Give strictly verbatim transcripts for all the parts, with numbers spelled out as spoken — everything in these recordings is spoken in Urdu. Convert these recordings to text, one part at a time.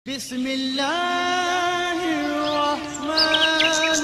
بسم اللہ الرحمن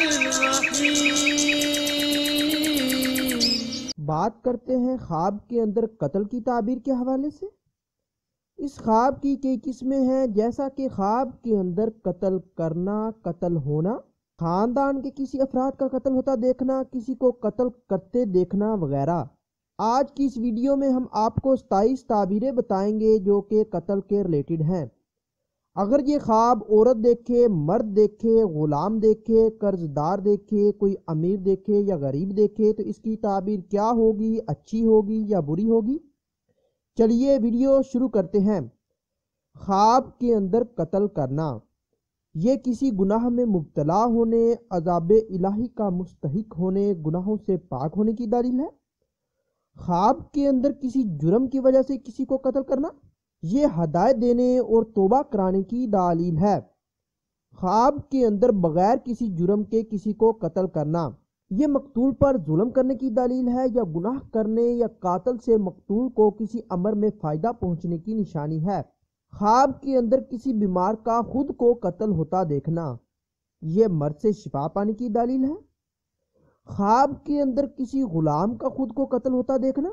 الرحیم۔ بات کرتے ہیں خواب کے اندر قتل کی تعبیر کے حوالے سے۔ اس خواب کی کئی قسمیں ہیں، جیسا کہ خواب کے اندر قتل کرنا، قتل ہونا، خاندان کے کسی افراد کا قتل ہوتا دیکھنا، کسی کو قتل کرتے دیکھنا وغیرہ۔ آج کی اس ویڈیو میں ہم آپ کو ستائیس تعبیریں بتائیں گے جو کہ قتل کے ریلیٹڈ ہیں۔ اگر یہ خواب عورت دیکھے، مرد دیکھے، غلام دیکھے، قرض دار دیکھے، کوئی امیر دیکھے یا غریب دیکھے تو اس کی تعبیر کیا ہوگی؟ اچھی ہوگی یا بری ہوگی؟ چلیے ویڈیو شروع کرتے ہیں۔ خواب کے اندر قتل کرنا، یہ کسی گناہ میں مبتلا ہونے، عذاب الہی کا مستحق ہونے، گناہوں سے پاک ہونے کی دلیل ہے۔ خواب کے اندر کسی جرم کی وجہ سے کسی کو قتل کرنا، یہ ہدایت دینے اور توبہ کرانے کی دلیل ہے۔ خواب کے اندر بغیر کسی جرم کے کسی کو قتل کرنا، یہ مقتول پر ظلم کرنے کی دلیل ہے یا گناہ کرنے یا قاتل سے مقتول کو کسی امر میں فائدہ پہنچنے کی نشانی ہے۔ خواب کے اندر کسی بیمار کا خود کو قتل ہوتا دیکھنا، یہ مرض سے شفا پانے کی دلیل ہے۔ خواب کے اندر کسی غلام کا خود کو قتل ہوتا دیکھنا،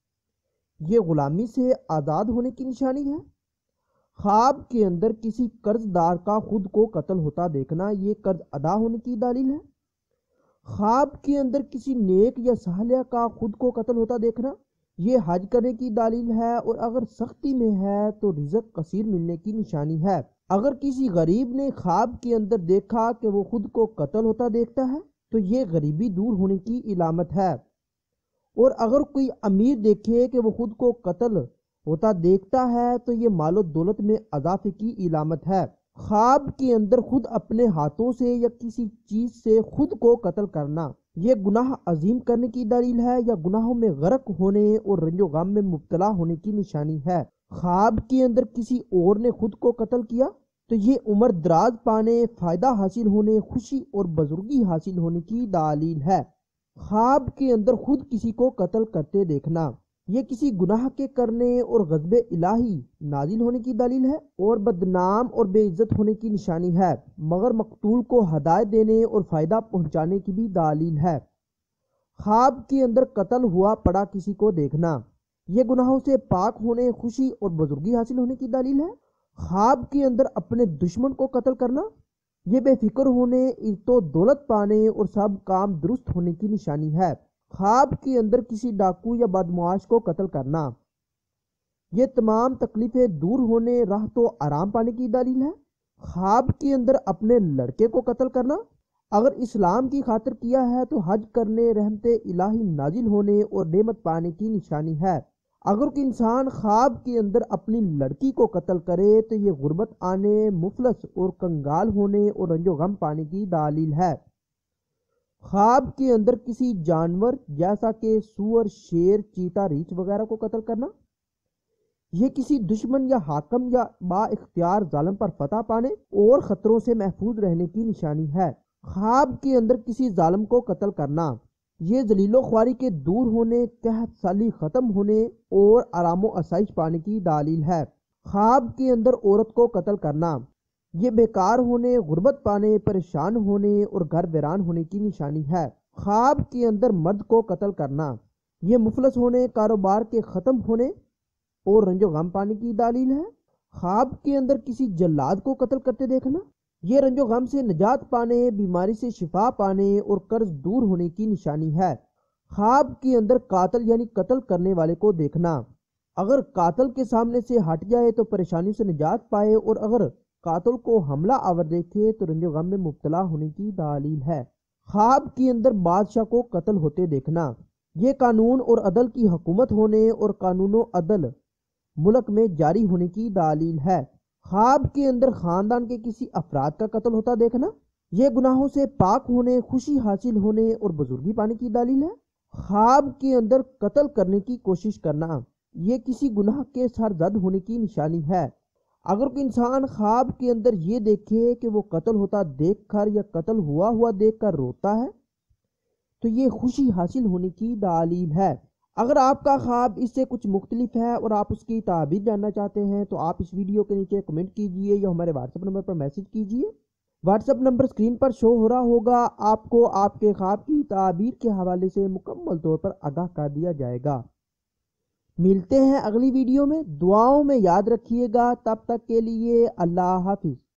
یہ غلامی سے آزاد ہونے کی نشانی ہے۔ خواب کے اندر کسی قرض دار کا خود کو قتل ہوتا دیکھنا، یہ قرض ادا ہونے کی دلیل ہے۔ خواب کے اندر کسی نیک یا صالح کا خود کو قتل ہوتا دیکھنا، یہ حج کرنے کی دلیل ہے، اور اگر سختی میں ہے تو رزق کثیر ملنے کی نشانی ہے۔ اگر کسی غریب نے خواب کے اندر دیکھا کہ وہ خود کو قتل ہوتا دیکھتا ہے تو یہ غریبی دور ہونے کی علامت ہے، اور اگر کوئی امیر دیکھے کہ وہ خود کو قتل ہوتا دیکھتا ہے تو یہ مال و دولت میں اضافے کی علامت ہے۔ خواب کے اندر خود اپنے ہاتھوں سے یا کسی چیز سے خود کو قتل کرنا، یہ گناہ عظیم کرنے کی دلیل ہے یا گناہوں میں غرق ہونے اور رنج و غم میں مبتلا ہونے کی نشانی ہے۔ خواب کے اندر کسی اور نے خود کو قتل کیا تو یہ عمر دراز پانے، فائدہ حاصل ہونے، خوشی اور بزرگی حاصل ہونے کی دلیل ہے۔ خواب کے اندر خود کسی کو قتل کرتے دیکھنا، یہ کسی گناہ کے کرنے اور غضب الہی نازل ہونے کی دلیل ہے اور بدنام اور بے عزت ہونے کی نشانی ہے، مگر مقتول کو ہدایت دینے اور فائدہ پہنچانے کی بھی دلیل ہے۔ خواب کے اندر قتل ہوا پڑا کسی کو دیکھنا، یہ گناہوں سے پاک ہونے، خوشی اور بزرگی حاصل ہونے کی دلیل ہے۔ خواب کے اندر اپنے دشمن کو قتل کرنا، یہ بے فکر ہونے، عزت و دولت پانے اور سب کام درست ہونے کی نشانی ہے۔ خواب کے اندر کسی ڈاکو یا بدمعاش کو قتل کرنا، یہ تمام تکلیفیں دور ہونے، راحت و آرام پانے کی دلیل ہے۔ خواب کے اندر اپنے لڑکے کو قتل کرنا، اگر اسلام کی خاطر کیا ہے تو حج کرنے، رحمت الہی نازل ہونے اور نعمت پانے کی نشانی ہے۔ اگر کوئی انسان خواب کے اندر اپنی لڑکی کو قتل کرے تو یہ غربت آنے، مفلس اور کنگال ہونے اور رنج و غم پانے کی دلیل ہے۔ خواب کے اندر کسی جانور جیسا کہ سور، شیر، چیتا، ریچھ وغیرہ کو قتل کرنا، یہ کسی دشمن یا حاکم یا با اختیار ظالم پر فتح پانے اور خطروں سے محفوظ رہنے کی نشانی ہے۔ خواب کے اندر کسی ظالم کو قتل کرنا، یہ ذلیل و خواری کے دور ہونے، قحط سالی ختم ہونے اور آرام و آسائش پانے کی دلیل ہے۔ خواب کے اندر عورت کو قتل کرنا، یہ بیکار ہونے، غربت پانے، پریشان ہونے اور گھر ویران ہونے کی نشانی ہے۔ خواب کے اندر مرد کو قتل کرنا، یہ مفلس ہونے، کاروبار کے ختم ہونے اور رنج و غم پانے کی دلیل ہے۔ خواب کے اندر کسی جلاد کو قتل کرتے دیکھنا، یہ رنج و غم سے نجات پانے، بیماری سے شفا پانے اور قرض دور ہونے کی نشانی ہے۔ خواب کے اندر قاتل یعنی قتل کرنے والے کو دیکھنا، اگر قاتل کے سامنے سے ہٹ جائے تو پریشانیوں سے نجات پائے، اور اگر قاتل کو حملہ آور دیکھے تو رنج و غم میں مبتلا ہونے کی دلیل ہے۔ خواب کے اندر بادشاہ کو قتل ہوتے دیکھنا، یہ قانون اور عدل کی حکومت ہونے اور قانون و عدل ملک میں جاری ہونے کی دلیل ہے۔ خواب کے اندر خاندان کے کسی افراد کا قتل ہوتا دیکھنا، یہ گناہوں سے پاک ہونے، خوشی حاصل ہونے اور بزرگی پانے کی دلیل ہے۔ خواب کے اندر قتل کرنے کی کوشش کرنا، یہ کسی گناہ کے سرزد ہونے کی نشانی ہے۔ اگر کوئی انسان خواب کے اندر یہ دیکھے کہ وہ قتل ہوتا دیکھ کر یا قتل ہوا ہوا دیکھ کر روتا ہے تو یہ خوشی حاصل ہونے کی دلیل ہے۔ اگر آپ کا خواب اس سے کچھ مختلف ہے اور آپ اس کی تعبیر جاننا چاہتے ہیں تو آپ اس ویڈیو کے نیچے کمنٹ کیجئے یا ہمارے واٹس ایپ نمبر پر میسج کیجئے۔ واٹس ایپ نمبر اسکرین پر شو ہو رہا ہوگا، آپ کو آپ کے خواب کی تعبیر کے حوالے سے مکمل طور پر آگاہ کر دیا جائے گا۔ ملتے ہیں اگلی ویڈیو میں، دعاؤں میں یاد رکھیے گا، تب تک کے لیے اللہ حافظ۔